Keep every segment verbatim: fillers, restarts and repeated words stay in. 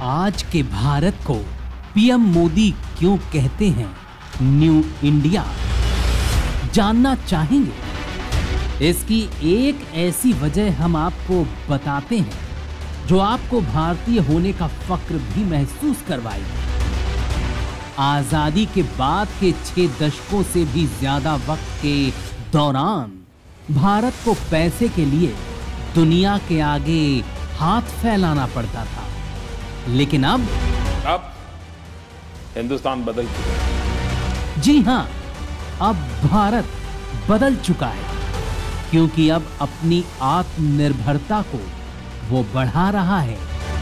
आज के भारत को पीएम मोदी क्यों कहते हैं न्यू इंडिया, जानना चाहेंगे। इसकी एक ऐसी वजह हम आपको बताते हैं जो आपको भारतीय होने का फक्र भी महसूस करवाएगी। आजादी के बाद के छह दशकों से भी ज्यादा वक्त के दौरान भारत को पैसे के लिए दुनिया के आगे हाथ फैलाना पड़ता था, लेकिन अब अब हिंदुस्तान बदल चुका है। जी हां, अब भारत बदल चुका है, क्योंकि अब अपनी आत्मनिर्भरता को वो बढ़ा रहा है।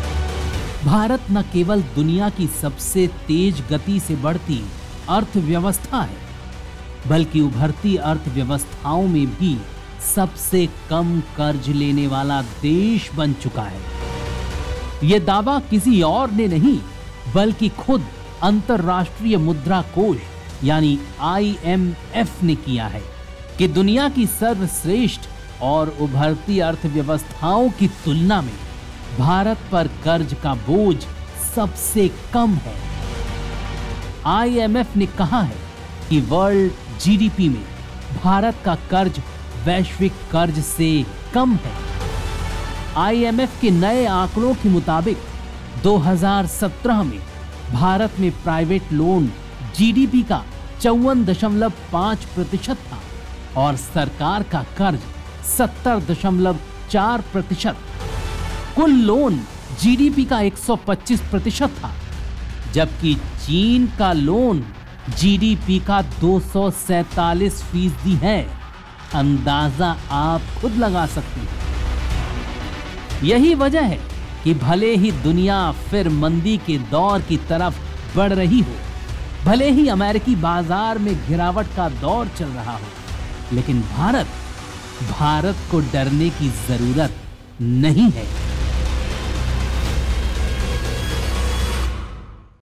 भारत न केवल दुनिया की सबसे तेज गति से बढ़ती अर्थव्यवस्था है, बल्कि उभरती अर्थव्यवस्थाओं में भी सबसे कम कर्ज लेने वाला देश बन चुका है। यह दावा किसी और ने नहीं, बल्कि खुद अंतर्राष्ट्रीय मुद्रा कोष यानी आई एम एफ ने किया है कि दुनिया की सर्वश्रेष्ठ और उभरती अर्थव्यवस्थाओं की तुलना में भारत पर कर्ज का बोझ सबसे कम है। आई एम एफ ने कहा है कि वर्ल्ड जी डी पी में भारत का कर्ज वैश्विक कर्ज से कम है। आई एम एफ के नए आंकड़ों के मुताबिक दो हज़ार सत्रह में भारत में private loan G D P का चौवन दशमलव पांच प्रतिशत था और सरकार का कर्ज सत्तर दशमलव चार प्रतिशत। कुल लोन जी डी पी का एक सौ पच्चीस प्रतिशत था, जबकि चीन का लोन जी डी पी का दो सौ सैतालीस फीसदी है। अंदाजा आप खुद लगा सकते हैं। यही वजह है कि भले ही दुनिया फिर मंदी के दौर की तरफ बढ़ रही हो, भले ही अमेरिकी बाजार में गिरावट का दौर चल रहा हो, लेकिन भारत भारत को डरने की जरूरत नहीं है।